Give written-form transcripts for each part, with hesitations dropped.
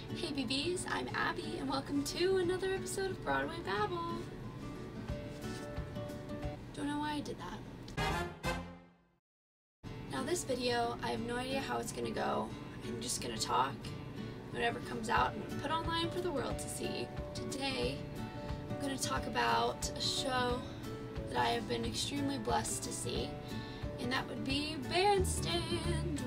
Hey BBs, I'm Abby and welcome to another episode of Broadway Babble. Don't know why I did that. Now this video, I have no idea how it's gonna go. I'm just gonna talk. Whatever comes out, I'm gonna put online for the world to see. Today, I'm gonna talk about a show that I have been extremely blessed to see, and that would be Bandstand.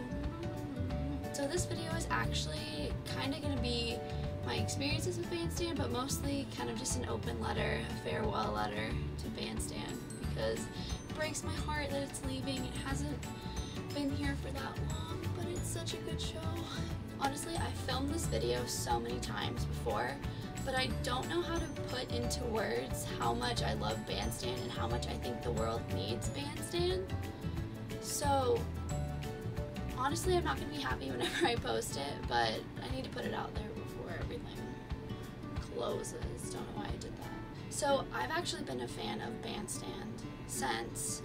So this video is actually kind of going to be my experiences with Bandstand, but mostly kind of just an open letter, a farewell letter to Bandstand, because it breaks my heart that it's leaving. It hasn't been here for that long, but it's such a good show. Honestly, I filmed this video so many times before, but I don't know how to put into words how much I love Bandstand and how much I think the world needs Bandstand. So honestly, I'm not going to be happy whenever I post it, but I need to put it out there before everything closes. Don't know why I did that. So I've actually been a fan of Bandstand since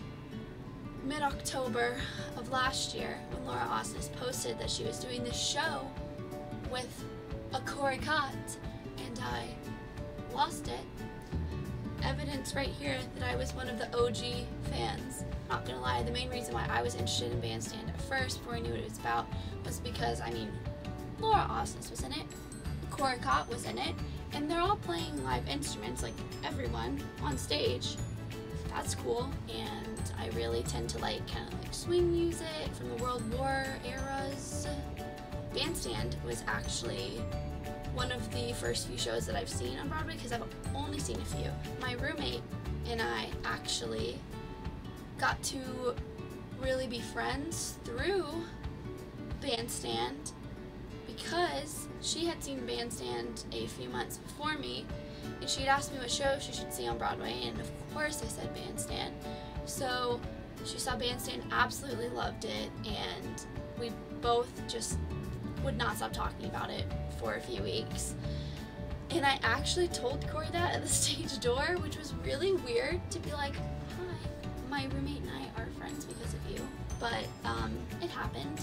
mid-October of last year when Laura Osnes posted that she was doing this show with a Corey Cott, and I lost it. Evidence right here that I was one of the OG fans. Not gonna lie, the main reason why I was interested in Bandstand at first, before I knew what it was about, was because, Laura Osnes was in it, Corey Cott was in it, and they're all playing live instruments, like everyone, on stage. That's cool, and I really tend to like kind of like swing music from the World War eras. Bandstand was actually one of the first few shows that I've seen on Broadway, because I've only seen a few. My roommate and I actually got to really be friends through Bandstand, because she had seen Bandstand a few months before me, and she had asked me what show she should see on Broadway, and of course I said Bandstand. So she saw Bandstand, absolutely loved it, and we both just would not stop talking about it for a few weeks. And I actually told Corey that at the stage door, which was really weird to be like, hi, my roommate and I are friends because of you. But it happened.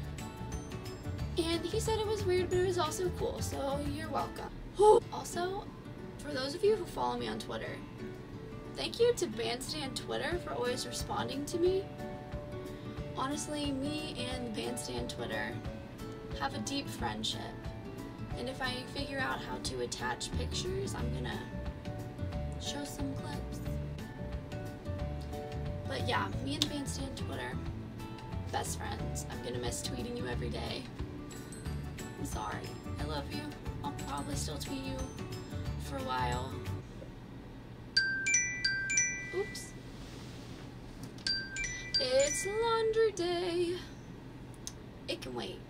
And he said it was weird, but it was also cool, so you're welcome. Also, for those of you who follow me on Twitter, thank you to Bandstand Twitter for always responding to me. Honestly, me and Bandstand Twitter have a deep friendship, and if I figure out how to attach pictures, I'm gonna show some clips. But yeah, me and Bandstand Twitter, best friends. I'm gonna miss tweeting you every day. I'm sorry. I love you. I'll probably still tweet you for a while. Oops. It's laundry day. It can wait.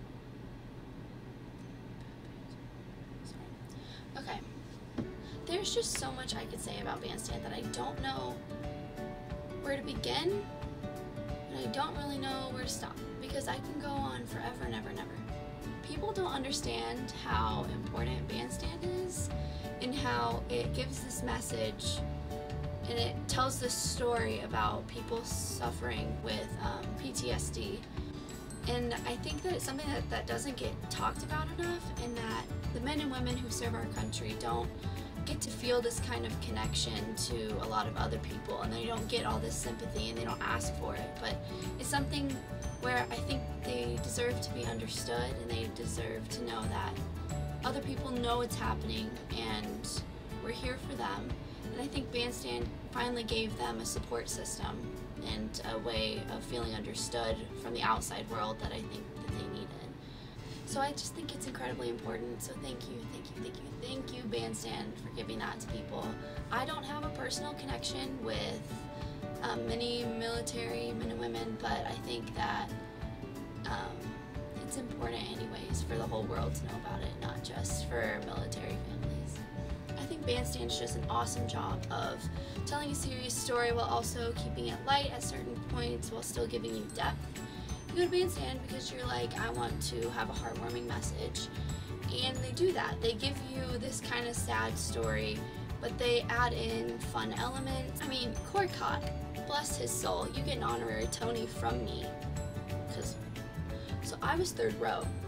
Okay, there's just so much I could say about Bandstand that I don't know where to begin, and I don't really know where to stop, because I can go on forever and ever and ever. People don't understand how important Bandstand is, and how it gives this message, and it tells this story about people suffering with PTSD. And I think that it's something that doesn't get talked about enough, and that the men and women who serve our country don't get to feel this kind of connection to a lot of other people, and they don't get all this sympathy, and they don't ask for it. But it's something where I think they deserve to be understood, and they deserve to know that other people know what's happening, and we're here for them. And I think Bandstand finally gave them a support system and a way of feeling understood from the outside world that I think that they needed. So I just think it's incredibly important. So thank you, thank you, thank you, thank you, Bandstand, for giving that to people. I don't have a personal connection with many military men and women, but I think that it's important anyways for the whole world to know about it, not just for military families. I think Bandstand's just an awesome job of telling a serious story while also keeping it light at certain points while still giving you depth. You go to Bandstand because you're like, I want to have a heartwarming message, and they do that. They give you this kind of sad story, but they add in fun elements. Corey Cott, bless his soul, you get an honorary Tony from me, so I was third row.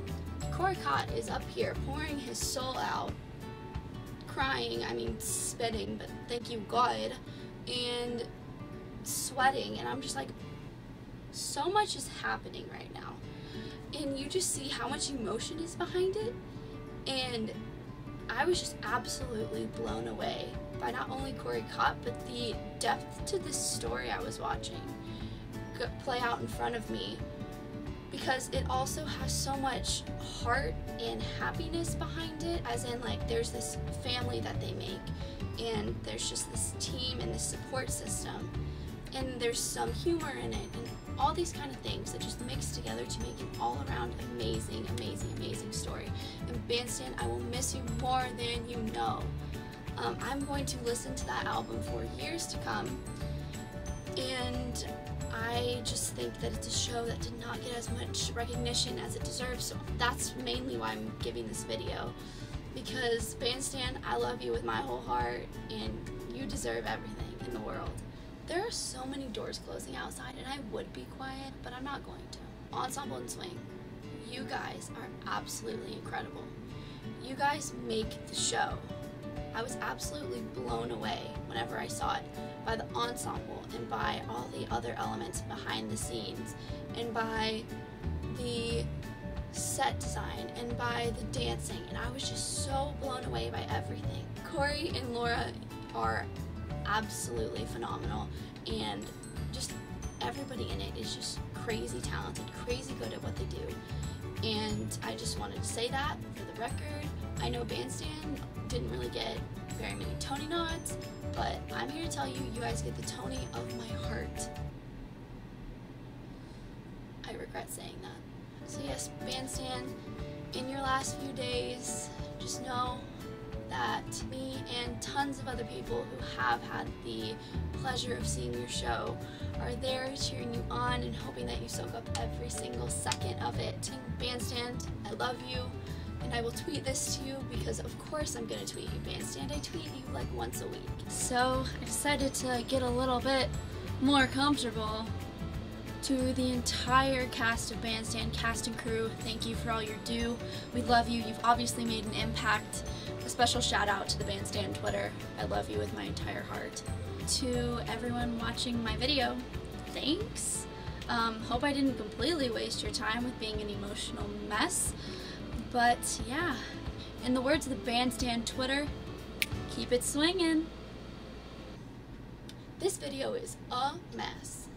Corey Cott is up here pouring his soul out, crying, I mean spitting, but thank you God, and sweating, and I'm just like, so much is happening right now, and you just see how much emotion is behind it, and I was just absolutely blown away by not only Corey Cott, but the depth to this story I was watching play out in front of me, because it also has so much heart and happiness behind it, as in like there's this family that they make, and there's just this team and this support system, and there's some humor in it, and all these kind of things that just mix together to make an all-around amazing, amazing, amazing story. And Bandstand, I will miss you more than you know. I'm going to listen to that album for years to come, and I just think that it's a show that did not get as much recognition as it deserves, so that's mainly why I'm giving this video, because Bandstand, I love you with my whole heart, and you deserve everything in the world. There are so many doors closing outside, and I would be quiet, but I'm not going to. Ensemble and Swing, you guys are absolutely incredible. You guys make the show. I was absolutely blown away whenever I saw it, by the ensemble and by all the other elements behind the scenes, and by the set design and by the dancing, and I was just so blown away by everything. Corey and Laura are absolutely phenomenal, and just everybody in it is just crazy talented, crazy good at what they do, and I just wanted to say that for the record. I know Bandstand didn't really get very many Tony nods, but I'm here to tell you, you guys get the Tony of my heart. I regret saying that. So yes, Bandstand, in your last few days, just know that me and tons of other people who have had the pleasure of seeing your show are there cheering you on and hoping that you soak up every single second of it. Bandstand, I love you. And I will tweet this to you because of course I'm gonna tweet you, Bandstand. I tweet you like once a week. So I decided to get a little bit more comfortable. To the entire cast of Bandstand, cast and crew, thank you for all you do. We love you. You've obviously made an impact. A special shout out to the Bandstand Twitter. I love you with my entire heart. To everyone watching my video, thanks. Hope I didn't completely waste your time with being an emotional mess. But yeah, in the words of the Bandstand Twitter, keep it swinging. This video is a mess.